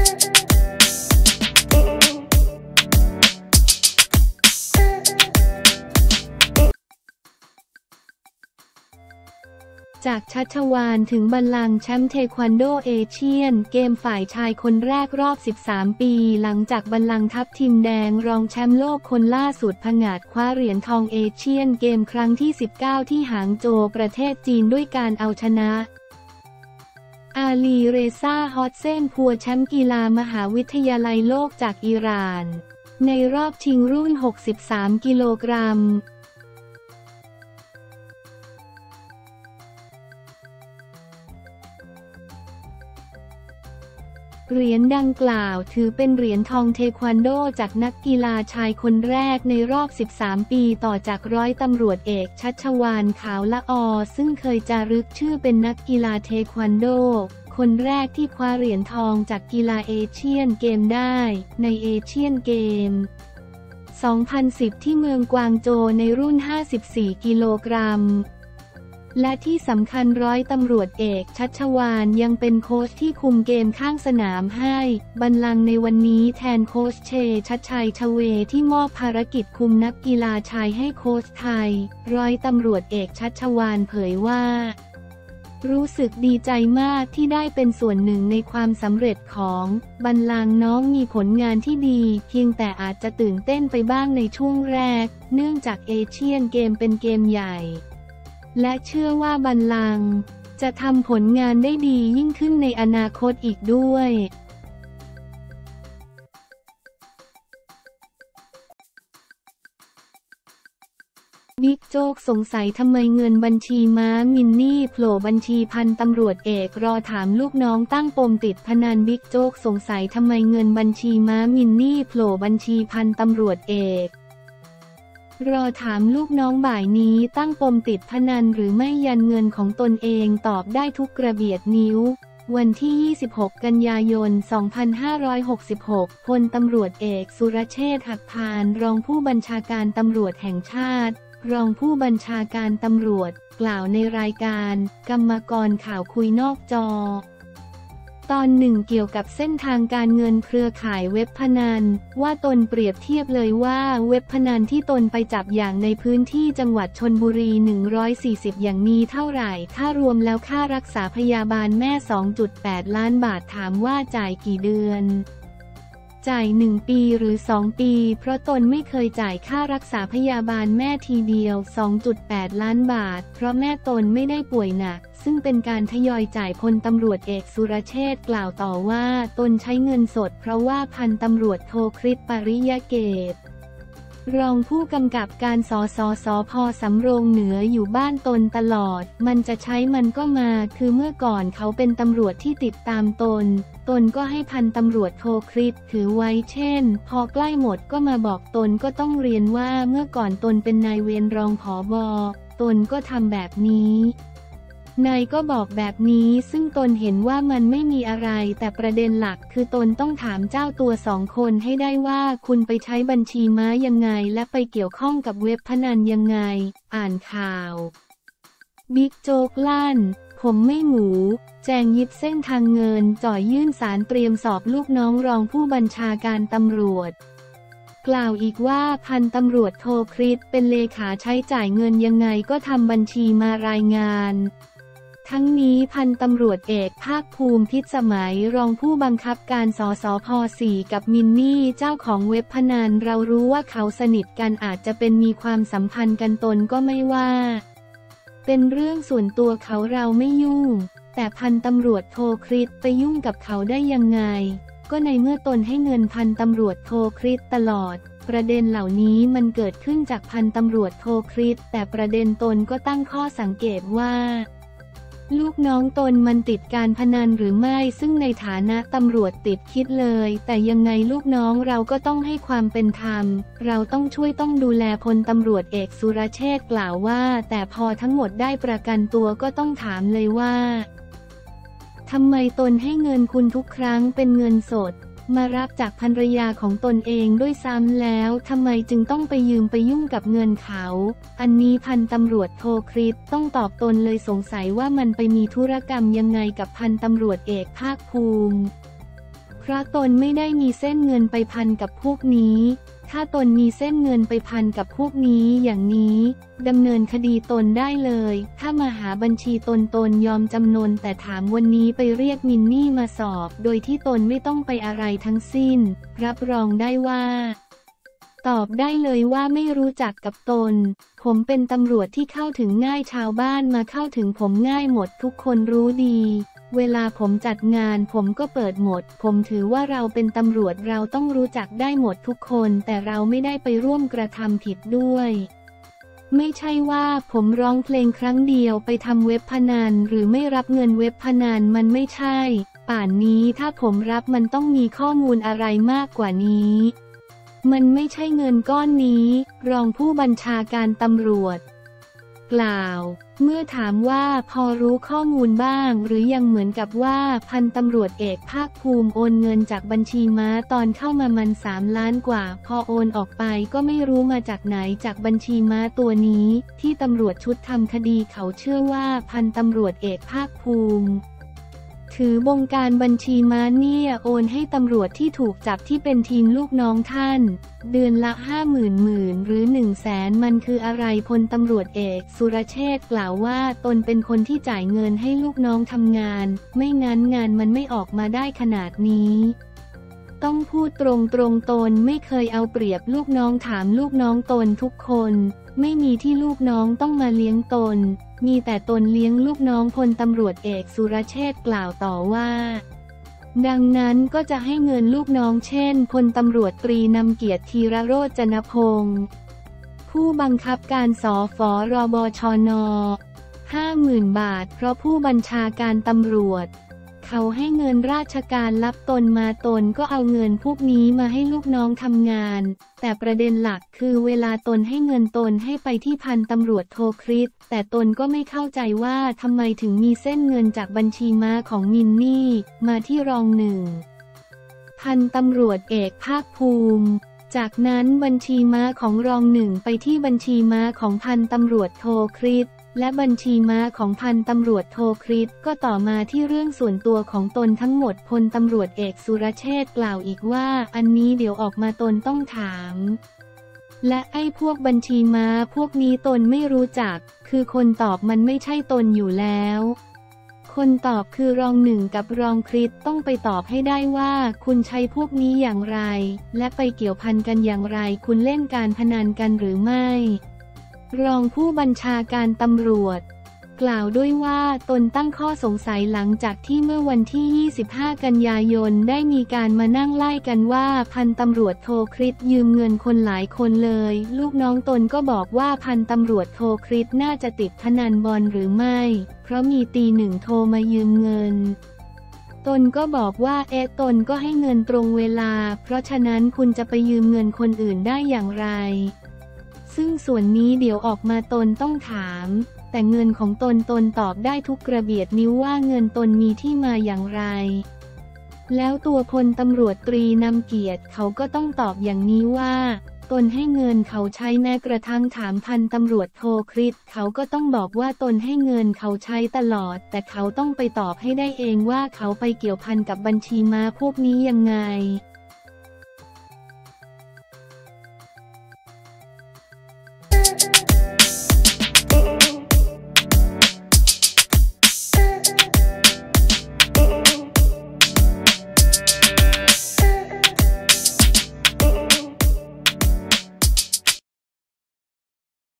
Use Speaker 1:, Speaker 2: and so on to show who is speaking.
Speaker 1: จากชัชวาลถึงบัลลังก์แชมป์เทควันโดเอเชียนเกมฝ่ายชายคนแรกรอบ 13 ปีหลังจากบัลลังก์ทัพทีมแดงรองแชมป์โลกคนล่าสุดผงาดคว้าเหรียญทองเอเชียนเกมครั้งที่ 19 ที่หางโจวประเทศจีนด้วยการเอาชนะอาลีเรซาฮอสเซนพัวแชมป์กีฬามหาวิทยาลัยโลกจากอิหร่านในรอบชิงรุ่น 63 กิโลกรัมเหรียญดังกล่าวถือเป็นเหรียญทองเทควันโดจากนักกีฬาชายคนแรกในรอบ 13 ปีต่อจากร้อยตำรวจเอกชัชวาลขาวละอซึ่งเคยจารึกชื่อเป็นนักกีฬาเทควันโดคนแรกที่คว้าเหรียญทองจากกีฬาเอเชียนเกมได้ในเอเชียนเกม 2010 ที่เมืองกวางโจวในรุ่น 54 กิโลกรัมและที่สำคัญร้อยตำรวจเอกชัชวาลยังเป็นโค้ชที่คุมเกมข้างสนามให้บัลลังก์ในวันนี้แทนโค้ชเชชัดชัยชเวที่มอบภารกิจคุมนักกีฬาชายให้โค้ชไทยร้อยตำรวจเอกชัชวาลเผยว่ารู้สึกดีใจมากที่ได้เป็นส่วนหนึ่งในความสำเร็จของบัลลังก์น้องมีผลงานที่ดีเพียงแต่อาจจะตื่นเต้นไปบ้างในช่วงแรกเนื่องจากเอเชียนเกมเป็นเกมใหญ่และเชื่อว่าบัลลังก์จะทำผลงานได้ดียิ่งขึ้นในอนาคตอีกด้วยบิ๊กโจ๊กสงสัยทำไมเงินบัญชีม้ามินนี่โผล่บัญชีพันตำรวจเอกรอถามลูกน้องตั้งปมติดพนันบิ๊กโจ๊กสงสัยทำไมเงินบัญชีม้ามินนี่โผล่บัญชีพันตำรวจเอกรอถามลูกน้องบ่ายนี้ตั้งปมติดพนันหรือไม่ยันเงินของตนเองตอบได้ทุกกระเบียดนิ้ววันที่ 26 กันยายน 2566 พลตำรวจเอกสุรเชษฐ์หักพานรองผู้บัญชาการตำรวจแห่งชาติรองผู้บัญชาการตำรวจกล่าวในรายการกรรมกรข่าวคุยนอกจอตอนหนึ่งเกี่ยวกับเส้นทางการเงินเครือข่ายเว็บพนันว่าตนเปรียบเทียบเลยว่าเว็บพนันที่ตนไปจับอย่างในพื้นที่จังหวัดชลบุรี140อย่างนี้เท่าไหร่ถ้ารวมแล้วค่ารักษาพยาบาลแม่ 2.8 ล้านบาทถามว่าจ่ายกี่เดือนจ่าย1 ปีหรือ2 ปีเพราะตนไม่เคยจ่ายค่ารักษาพยาบาลแม่ทีเดียว 2.8 ล้านบาทเพราะแม่ตนไม่ได้ป่วยหนักซึ่งเป็นการทยอยจ่ายพลตำรวจเอกสุรเชษฐ์กล่าวต่อว่าตนใช้เงินสดเพราะว่าพันตำรวจโทคริสปริยเกตรองผู้กำกับการสพ.สำโรงเหนืออยู่บ้านตนตลอดมันจะใช้มันก็มาคือเมื่อก่อนเขาเป็นตำรวจที่ติดตามตนก็ให้พันตำรวจโทคริสถือไว้เช่นพอใกล้หมดก็มาบอกตนก็ต้องเรียนว่าเมื่อก่อนตนเป็นนายเวรรองผบ.ตนก็ทำแบบนี้นายก็บอกแบบนี้ซึ่งตนเห็นว่ามันไม่มีอะไรแต่ประเด็นหลักคือตนต้องถามเจ้าตัว2 คนให้ได้ว่าคุณไปใช้บัญชีม้ายังไงและไปเกี่ยวข้องกับเว็บพนันยังไงอ่านข่าวบิ๊กโจ๊กลั่นผมไม่หมูแจงยิบเส้นทางเงินจ่อยยื่นศาลเตรียมสอบลูกน้องรองผู้บัญชาการตำรวจกล่าวอีกว่าพันตำรวจโทคริสเป็นเลขาใช้จ่ายเงินยังไงก็ทำบัญชีมารายงานทั้งนี้พันตำรวจเอกภาคภูมิพิสมัยรองผู้บังคับการสพ. 4กับมินนี่เจ้าของเว็บพนันเรารู้ว่าเขาสนิทกันอาจจะเป็นมีความสัมพันธ์กันตนก็ไม่ว่าเป็นเรื่องส่วนตัวเขาเราไม่ยุ่งแต่พันตำรวจโทคริสไปยุ่งกับเขาได้ยังไงก็ในเมื่อตนให้เงินพันตำรวจโทคริสตลอดประเด็นเหล่านี้มันเกิดขึ้นจากพันตำรวจโทคริสแต่ประเด็นตนก็ตั้งข้อสังเกตว่าลูกน้องตนมันติดการพนันหรือไม่ซึ่งในฐานะตำรวจติดคิดเลยแต่ยังไงลูกน้องเราก็ต้องให้ความเป็นธรรมเราต้องช่วยต้องดูแลพลตำรวจเอกสุรเชษฐ์กล่าวว่าแต่พอทั้งหมดได้ประกันตัวก็ต้องถามเลยว่าทำไมตนให้เงินคุณทุกครั้งเป็นเงินสดมารับจากภรรยาของตนเองด้วยซ้ำแล้วทำไมจึงต้องไปยืมไปยุ่งกับเงินเขาอันนี้พันตำรวจโทคริสต้องตอบตนเลยสงสัยว่ามันไปมีธุรกรรมยังไงกับพันตำรวจเอกภาคภูมิเพราะตนไม่ได้มีเส้นเงินไปพันกับพวกนี้ถ้าตนมีเส้นเงินไปพันกับพวกนี้อย่างนี้ดำเนินคดีตนได้เลยถ้ามาหาบัญชีตนยอมจำนนแต่ถามวันนี้ไปเรียกมินนี่มาสอบโดยที่ตนไม่ต้องไปอะไรทั้งสิ้นรับรองได้ว่าตอบได้เลยว่าไม่รู้จักกับตนผมเป็นตำรวจที่เข้าถึงง่ายชาวบ้านมาเข้าถึงผมง่ายหมดทุกคนรู้ดีเวลาผมจัดงานผมก็เปิดหมดผมถือว่าเราเป็นตำรวจเราต้องรู้จักได้หมดทุกคนแต่เราไม่ได้ไปร่วมกระทำผิดด้วยไม่ใช่ว่าผมร้องเพลงครั้งเดียวไปทำเว็บพนันหรือไม่รับเงินเว็บพนันมันไม่ใช่ป่านนี้ถ้าผมรับมันต้องมีข้อมูลอะไรมากกว่านี้มันไม่ใช่เงินก้อนนี้รองผู้บัญชาการตำรวจกล่าวเมื่อถามว่าพอรู้ข้อมูลบ้างหรือยังเหมือนกับว่าพันตำรวจเอกภาคภูมิโอนเงินจากบัญชีม้าตอนเข้ามามัน3 ล้านกว่าพอโอนออกไปก็ไม่รู้มาจากไหนจากบัญชีม้าตัวนี้ที่ตำรวจชุดทำคดีเขาเชื่อว่าพันตำรวจเอกภาคภูมิถือบงการบัญชีม้าเนี่ยโอนให้ตำรวจที่ถูกจับที่เป็นทีมลูกน้องท่านเดือนละ50,000หรือ100,000มันคืออะไรพลตำรวจเอกสุรเชษฐ์กล่าวว่าตนเป็นคนที่จ่ายเงินให้ลูกน้องทำงานไม่งั้นงานมันไม่ออกมาได้ขนาดนี้ต้องพูดตรงตนไม่เคยเอาเปรียบลูกน้องถามลูกน้องตนทุกคนไม่มีที่ลูกน้องต้องมาเลี้ยงตนมีแต่ตนเลี้ยงลูกน้องพลตำรวจเอกสุรเชษฐ์กล่าวต่อว่าดังนั้นก็จะให้เงินลูกน้องเช่นพลตำรวจตรีนำเกียรติธีรโรจนพงศ์ผู้บังคับการสฟรบชน50,000 บาทเพราะผู้บัญชาการตำรวจเขาให้เงินราชการรับตนมาตนก็เอาเงินพวกนี้มาให้ลูกน้องทำงานแต่ประเด็นหลักคือเวลาตนให้เงินตนให้ไปที่พันตำรวจโทคริสแต่ตนก็ไม่เข้าใจว่าทำไมถึงมีเส้นเงินจากบัญชีม้าของมินนี่มาที่รองหนึ่งพันตำรวจเอกภาคภูมิจากนั้นบัญชีม้าของรองหนึ่งไปที่บัญชีม้าของพันตำรวจโทคริสและบัญชีม้าของพันตำรวจโทคริสก็ต่อมาที่เรื่องส่วนตัวของตนทั้งหมดพลตำรวจเอกสุรเชษฐ์กล่าวอีกว่าอันนี้เดี๋ยวออกมาตนต้องถามและไอ้พวกบัญชีม้าพวกนี้ตนไม่รู้จักคือคนตอบมันไม่ใช่ตนอยู่แล้วคนตอบคือรองหนึ่งกับรองคริสต้องไปตอบให้ได้ว่าคุณใช้พวกนี้อย่างไรและไปเกี่ยวพันกันอย่างไรคุณเล่นการพนันกันหรือไม่รองผู้บัญชาการตำรวจกล่าวด้วยว่าตนตั้งข้อสงสัยหลังจากที่เมื่อวันที่25 กันยายนได้มีการมานั่งไล่กันว่าพันตำรวจโทคริสยืมเงินคนหลายคนเลยลูกน้องตนก็บอกว่าพันตำรวจโทคริสน่าจะติดพนันบอลหรือไม่เพราะมีตีหนึ่งโทรมายืมเงินตนก็บอกว่าตนก็ให้เงินตรงเวลาเพราะฉะนั้นคุณจะไปยืมเงินคนอื่นได้อย่างไรซึ่งส่วนนี้เดี๋ยวออกมาตนต้องถามแต่เงินของตนตอบได้ทุกกระเบียดนิ้วว่าเงินตนมีที่มาอย่างไรแล้วตัวพลตำรวจตรีนำเกียรติเขาก็ต้องตอบอย่างนี้ว่าตนให้เงินเขาใช้แม้กระทั่งถามพันตำรวจโทคริสเขาก็ต้องบอกว่าตนให้เงินเขาใช้ตลอดแต่เขาต้องไปตอบให้ได้เองว่าเขาไปเกี่ยวพันกับบัญชีม้าพวกนี้ยังไง